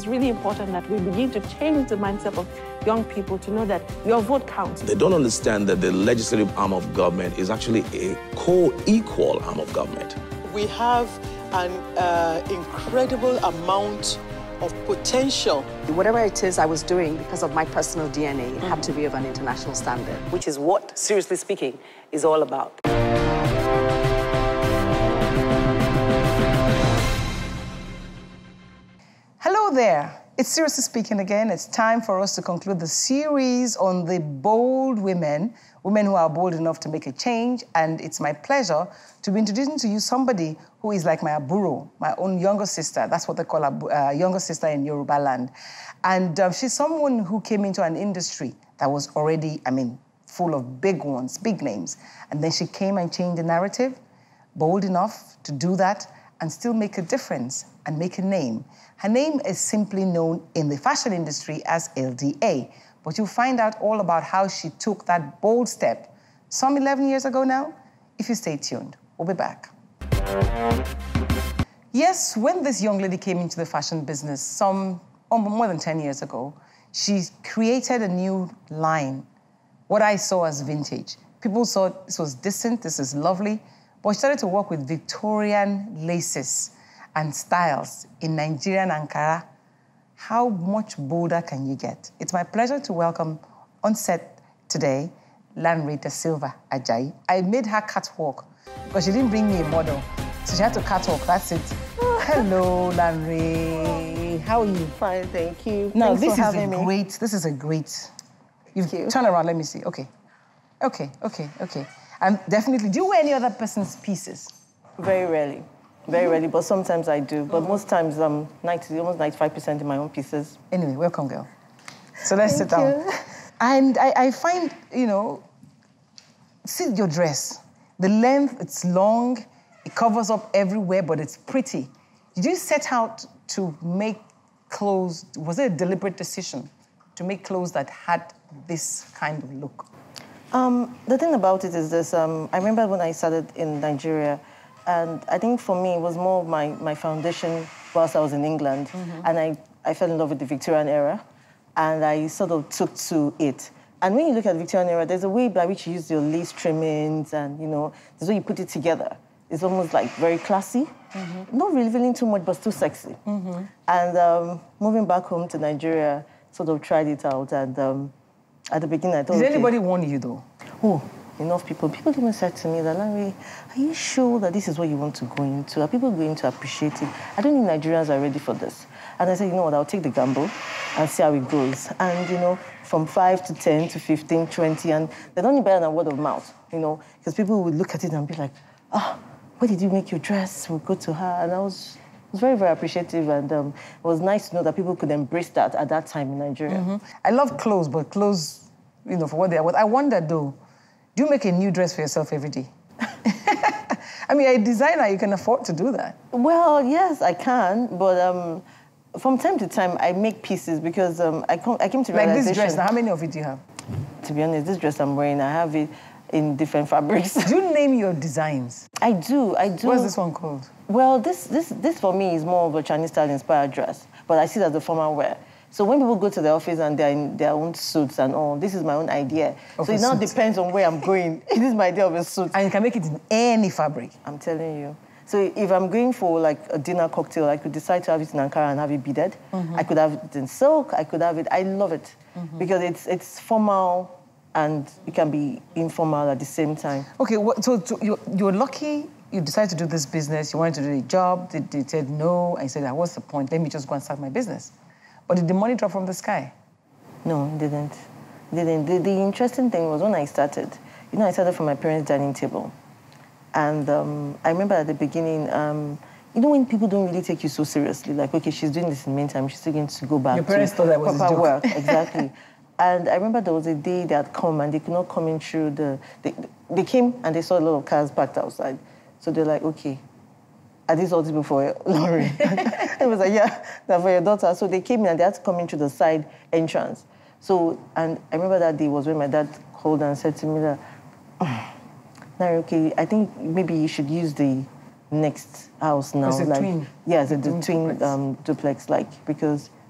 really important that we begin to change the mindset of young people to know that your vote counts. They don't understand that the legislative arm of government is actually a co-equal arm of government. We have an incredible amount of potential. Whatever it is I was doing, because of my personal DNA, it had to be of an international standard, which is what, seriously speaking, is all about. Hello there. It's Seriously Speaking again. It's time for us to conclude the series on the bold women who are bold enough to make a change. And it's my pleasure to be introducing to you somebody who is like my aburo, my own younger sister. That's what they call a younger sister in Yoruba land. And she's someone who came into an industry that was already, full of big ones, big names. And then she came and changed the narrative, bold enough to do that and still make a difference and make a name. Her name is simply known in the fashion industry as LDA, but you'll find out all about how she took that bold step some 11 years ago now, if you stay tuned. We'll be back. Yes, when this young lady came into the fashion business more than 10 years ago, she created a new line, what I saw as vintage. People saw this was decent, this is lovely, but she started to work with Victorian laces and styles in Nigerian Ankara. How much bolder can you get? It's my pleasure to welcome on set today, Lanre Da Silva Ajayi. I made her catwalk because she didn't bring me a model, so she had to catwalk, that's it. Hello, Lanre. How are you? Fine, thank you. Now, Thanks for having me. This is a great... Thank you. Turn around, let me see. Okay. And definitely, do you wear any other person's pieces? Very rarely. Very rarely, but sometimes I do. But most times, almost 95% in my own pieces. Anyway, welcome, girl. So let's sit down. And I find, see your dress. The length, it's long, it covers up everywhere, but it's pretty. Did you set out to make clothes, was it a deliberate decision to make clothes that had this kind of look? The thing about it is this, I remember when I started in Nigeria, and I think for me, it was more of my foundation whilst I was in England. Mm-hmm. And I fell in love with the Victorian era, and I sort of took to it. And when you look at the Victorian era, there's a way by which you use your lace trimmings and, there's a way you put it together. It's almost like very classy. Mm-hmm. Not revealing too much, but still sexy. Mm-hmm. And moving back home to Nigeria, sort of tried it out. And at the beginning, I thought, did anybody warn you, though? Oh, enough people. People even said to me that, Lanre, are you sure that this is what you want to go into? Are people going to appreciate it? I don't think Nigerians are ready for this. And I said, you know what, I'll take the gamble and see how it goes. And, from 5 to 10 to 15, 20, and they're not any better than word of mouth, because people would look at it and be like, where did you make your dress? We'll go to her. And I was very, very appreciative, and it was nice to know that people could embrace that at that time in Nigeria. Mm-hmm. I love clothes, but clothes, for what they are. I wonder, though, do you make a new dress for yourself every day? A designer, you can afford to do that. Well, yes, I can, but from time to time, I make pieces because I came to realization... Like this dress, now, how many of it do you have? To be honest, this dress I'm wearing, I have it in different fabrics. Do you name your designs? I do. What's this one called? Well, this for me is more of a Chinese style-inspired dress, but I see it as a formal wear. So when people go to the office and they're in their own suits and all, this is my own idea. So it now depends on where I'm going. It is my idea of a suit. And you can make it in any fabric. I'm telling you. So if I'm going for like a dinner cocktail, I could decide to have it in Ankara and have it beaded. Mm-hmm. I could have it in silk. I could have it. I love it because it's formal and it can be informal at the same time. Okay, so you're lucky. You decided to do this business. You wanted to do a job. They said no. I said, what's the point? Let me just go and start my business. But did the money drop from the sky? No, it didn't. The interesting thing was when I started, I started from my parents' dining table. And I remember at the beginning, when people don't really take you so seriously, like, okay, she's doing this in the meantime, she's still going to go back Your parents thought that was proper a joke. work. Exactly. And I remember there was a day they had come and they could not come in through they came and they saw a lot of cars parked outside. So they're like, okay, are these all people for Lauren? It was like, yeah, they're for your daughter. So they came in and they had to come in through the side entrance. So, and I remember that day was when my dad called and said to me that, Larry, okay, I think maybe you should use the next house now. It's a twin. Yeah, it's a twin duplex, because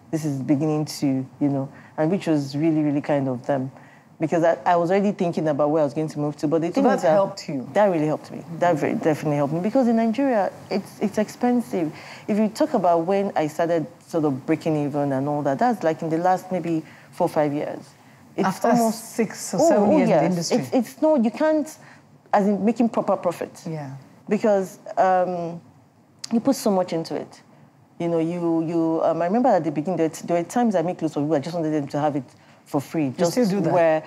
this is beginning to, and which was really, really kind of them. Because I was already thinking about where I was going to move to. But the thing is that helped you? That really helped me. That definitely helped me. Because in Nigeria, it's expensive. If you talk about when I started sort of breaking even and all that, that's like in the last maybe 4 or 5 years. It's After almost 6 or 7 years in the industry. It's no, you can't, as in making proper profit. Yeah. Because you put so much into it. I remember at the beginning, there were times I make clothes for people, I just wanted them to have it for free. You still do that?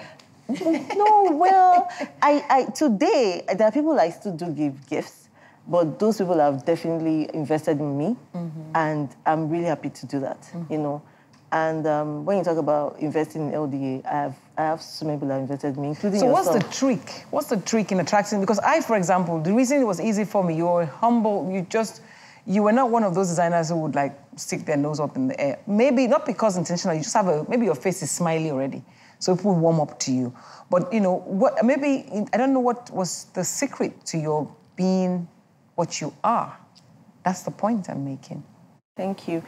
Today, there are people I still do give gifts, but those people have definitely invested in me, and I'm really happy to do that, And when you talk about investing in LDA, I have so many people that invested in me, including yourself. So what's the trick? What's the trick in attracting? Because for example, the reason it was easy for me, you were humble, you were not one of those designers who would like stick their nose up in the air. Maybe not because intentional, you just have maybe your face is smiley already, so people warm up to you. But I don't know what was the secret to your being what you are. That's the point I'm making. Thank you.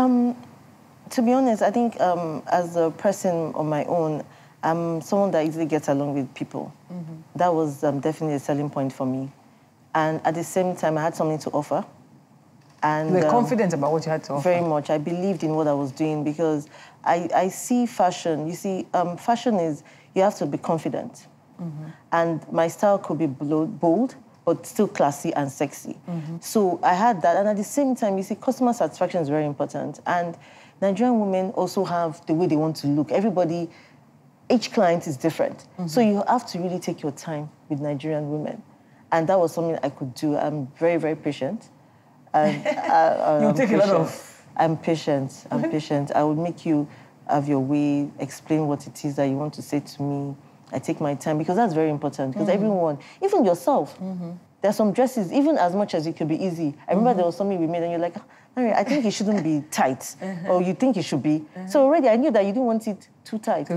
To be honest, I think as a person on my own, I'm someone that easily gets along with people. That was definitely a selling point for me. And at the same time, I had something to offer. And, you were confident about what you had to offer? Very much. I believed in what I was doing because I see fashion. You see, fashion is, you have to be confident. And my style could be bold, but still classy and sexy. So I had that. And at the same time, you see, customer satisfaction is very important. And Nigerian women also have the way they want to look. Each client is different. So you have to really take your time with Nigerian women. And that was something I could do. I'm very, very patient. And you take patient. A lot of... I'm patient. I would make you have your way, explain what it is that you want to say to me. I take my time because that's very important. Because everyone, even yourself, there's some dresses, even as much as it could be easy. I remember there was something we made and you're like, I think it shouldn't be tight. Or you think it should be. So already I knew that you didn't want it too tight. So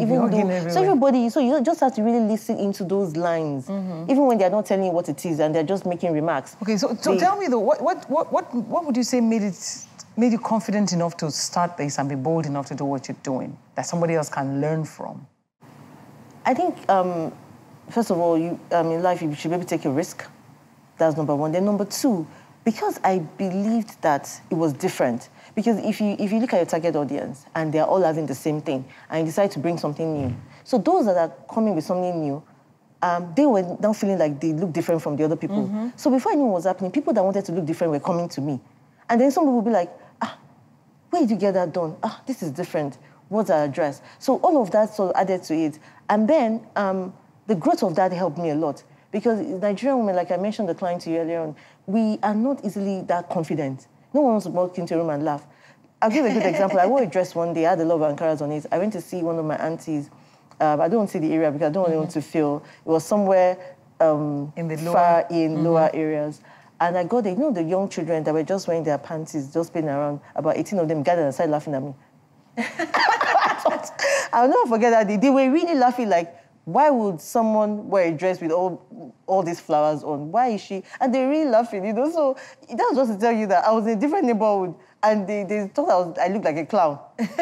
you just have to really listen into those lines. Even when they're not telling you what it is and they're just making remarks. Okay, so tell me though, what would you say made you confident enough to start this and be bold enough to do what you're doing, that somebody else can learn from? I think, first of all, in life, you should be able to take a risk. That's number one. Then number two, because I believed that it was different. Because if you look at your target audience and they're all having the same thing and you decide to bring something new, so those that are coming with something new, they were now feeling like they look different from the other people. So before I knew what was happening, people that wanted to look different were coming to me. And then some people would be like, where did you get that done? This is different. What's our address? So all of that sort of added to it. And then the growth of that helped me a lot. Because Nigerian women, like I mentioned the client to you earlier on, we are not easily that confident. No one wants to walk into a room and laugh. I'll give a good example. I wore a dress one day, I had a lot of Ankaras on it. I went to see one of my aunties. I don't want to see the area because I don't want anyone to feel. It was somewhere lower areas. And I got there, the young children that were just wearing their panties, just playing around, about 18 of them gathered and started laughing at me. I'll never forget that day. They were really laughing like, why would someone wear a dress with all these flowers on? Why is she? And they're really laughing, So that was just to tell you that I was in a different neighborhood and they thought I looked like a clown.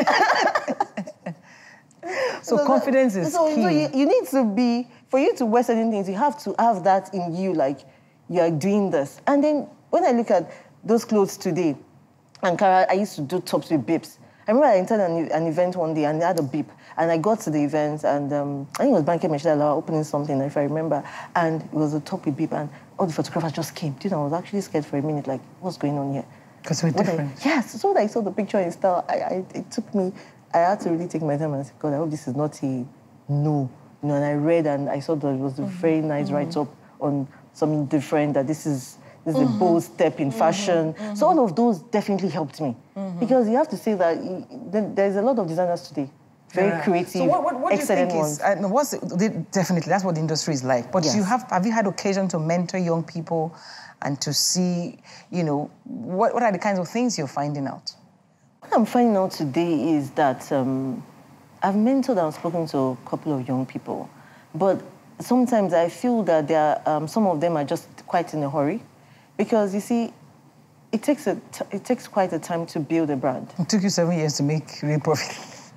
So confidence is key. So you need to be, for you to wear certain things, you have to have that in you, like you are doing this. And then when I look at those clothes today, Ankara, I used to do tops with bibs. I remember I entered an event one day and they had a bib. And I got to the event and I think it was Banke Meshela opening something, if I remember. And it was a top with bib and all the photographers just came. I was actually scared for a minute, like, what's going on here? Because we're different. Yes, so when I saw the picture in style, it took me, I had to really take my time and say, God, I hope this is not a no. And I read and I saw that it was a very nice write-up on something different, that this is a bold step in fashion. So all of those definitely helped me. Because you have to say that there's a lot of designers today, very creative, so what excellent do you think ones. Definitely, that's what the industry is like. But yes. have you had occasion to mentor young people and to see, what are the kinds of things you're finding out? What I'm finding out today is that I've mentored and spoken to a couple of young people, but sometimes I feel that some of them are just quite in a hurry. Because, you see, it takes quite a time to build a brand. It took you 7 years to make real profit.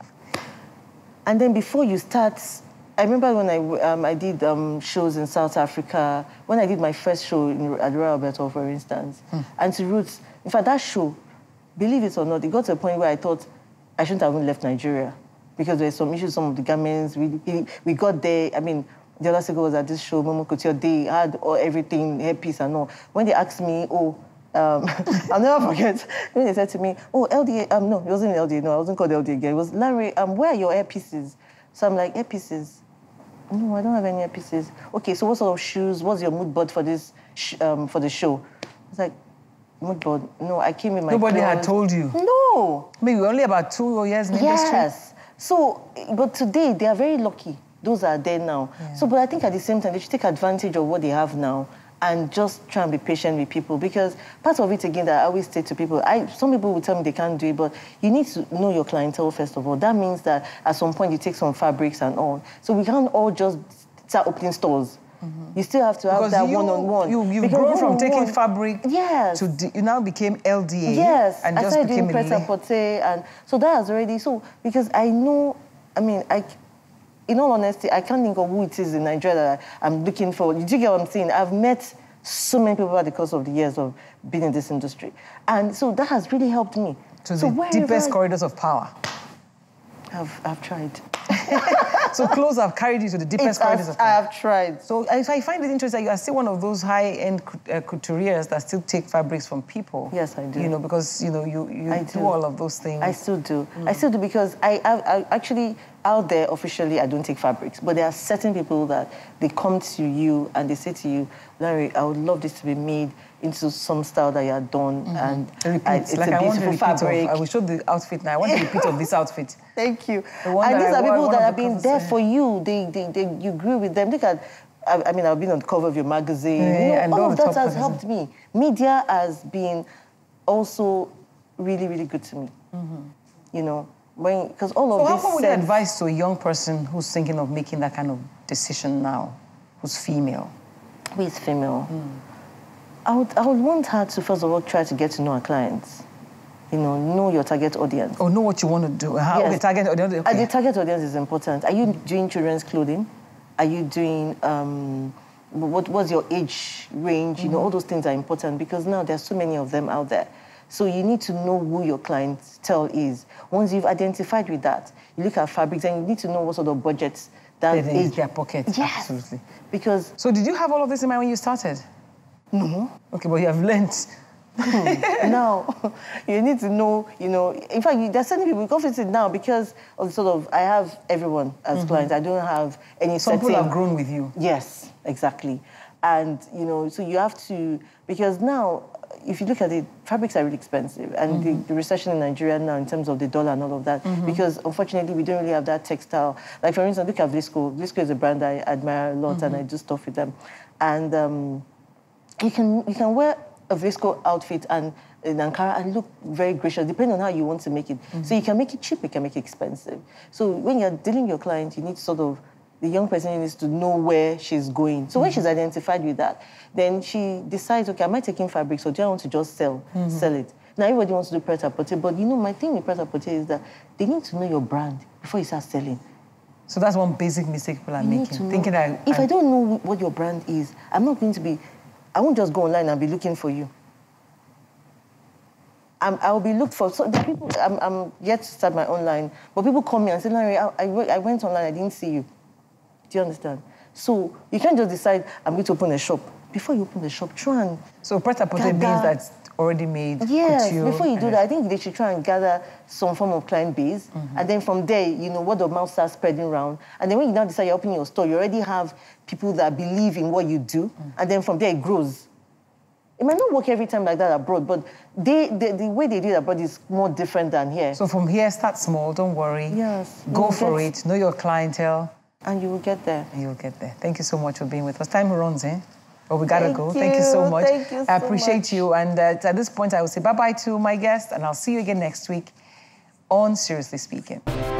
And then before you start, I remember when I did shows in South Africa, when I did my first show at Royal Albert Hall, for instance, and to Roots, in fact, that show, believe it or not, it got to a point where I thought I shouldn't have even left Nigeria because there were some issues, some of the garments. We got there, I mean, the other single was at this show, Momo Couture, they had everything, hairpiece and all. When they asked me, I'll never forget when they said to me, LDA, no, it wasn't LDA, no, I wasn't called LDA again. It was, Lanre, where are your earpieces? So I'm like, earpieces? No, I don't have any earpieces. Okay, so what sort of shoes, what's your mood board for this, for the show? It's like, mood board? No, I came in my Nobody clothes. had told you? No. Maybe only about 2 years in the industry? Yes. So, but today, they are very lucky. Those are there now. Yeah. So, but I think at the same time, they should take advantage of what they have now and just try and be patient with people, because part of it, again, that I always say to people, some people will tell me they can't do it, but you need to know your clientele, first of all. That means that at some point you take some fabrics and all. So we can't all just start opening stores. You still have to have that one-on-one. You've grown from taking fabric to... you now became LDA. Yes, and I just started became doing prêt-à-porter, and so that has already... So, because I know, I mean, in all honesty, I can't think of who it is in Nigeria that I'm looking for. Do you get what I'm saying? I've met so many people over the course of the years of being in this industry. And so that has really helped me. So the deepest corridors of power. I've tried. So clothes have carried you to the deepest corridors of power. I have tried. So I find it interesting that you are still one of those high-end couturiers that still take fabrics from people. Yes, I do. You know, because, you know, you do all of those things. I still do. I still do, because I actually, out there, officially, I don't take fabrics. But there are certain people that they come to you and they say to you, Larry, I would love this to be made into some style that you are done, and it's like a beautiful fabric. I will show the outfit now. I want a repeat of this outfit. Thank you. And these are people that have been there for you. You grew with them. Look at, I mean, I've been on the cover of your magazine. All of that has helped me. Media has been also really, really good to me. You know, because all of this. So how would you advise to a young person who's thinking of making that kind of decision now, who's female? Who is female? I would want her to, first of all, try to get to know her clients. You know your target audience. Or know what you want to do. How the target audience? Okay. The target audience is important. Are you doing children's clothing? Are you doing, what's your age range? You know, all those things are important, because now there's so many of them out there. So you need to know who your clientele is. Once you've identified with that, you look at fabrics and you need to know what sort of budgets that is their pocket. Yes. Absolutely. Because... So did you have all of this in mind when you started? No. Okay, but you have learnt. Now, you need to know, you know, in fact, there's certain people confident now because of sort of, I have everyone as clients. I don't have any Some people have grown with you. Yes, exactly. And, you know, so you have to, because now, if you look at it, fabrics are really expensive. And the recession in Nigeria now in terms of the dollar and all of that, because unfortunately we don't really have that textile. Like, for instance, look at Vlisco. Vlisco is a brand I admire a lot, and I do stuff with them. And you can wear a Vlisco outfit and in Ankara and look very gracious, depending on how you want to make it. So you can make it cheap, you can make it expensive. So when you're dealing with your client, you need to sort of, the young person needs to know where she's going. So when she's identified with that, then she decides, okay, am I taking fabrics or do I want to just sell it? Now, everybody wants to do prêt-à-porter, but you know, my thing with prêt-à-porter is that they need to know your brand before you start selling. So that's one basic mistake people are making. Thinking that if I don't know what your brand is, I'm not going to be, I won't just go online and be looking for you. I'll be looked for. So the people, I'm yet to start my online, but people call me and say, Larry, I went online, I didn't see you. Do you understand? So you can't just decide, I'm going to open a shop. Before you open the shop, try and... So prêt-à-porter means that's already made. Yes, couture, before you do that, I think they should try and gather some form of client base. And then from there, you know, word of mouth starts spreading around. And then when you now decide you're opening your store, you already have people that believe in what you do. And then from there, it grows. It might not work every time like that abroad, but the way they do it abroad is more different than here. So from here, start small, don't worry. Yes. Go for it, know your clientele. And you will get there. And you'll get there. Thank you so much for being with us. Time runs, eh? But we gotta go. Thank you. Thank you so much. Thank you so I appreciate much. you. And at this point, I will say bye-bye to my guest, and I'll see you again next week on Seriously Speaking.